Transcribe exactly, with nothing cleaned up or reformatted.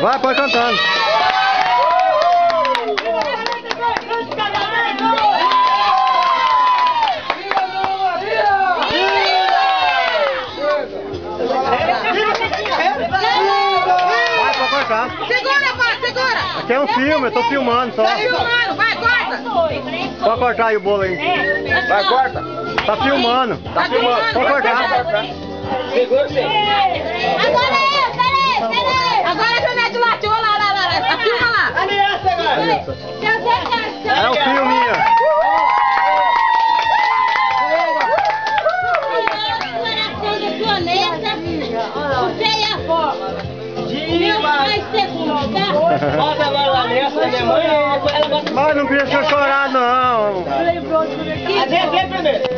Vai, pode cantando. Vai, pode cortar. Segura, pai, segura. Aqui é um filme, eu tô filmando só. Tá filmando, vai, corta. Pode cortar aí o bolo aí. Vai, corta. Tá filmando. Tá filmando. Pode cortar. Segura, você. Agora é eu, peraí, peraí. Agora você mete lá, tio, lá, lá, lá, lá. Filma lá. Aliança, agora. É um filminho. Coração do planeta, você é a forma. Meu pai segundo, tá? Bota agora lá nessa, minha mãe. Ela gosta. Mas não precisa chorar, não. Vem, vem primeiro.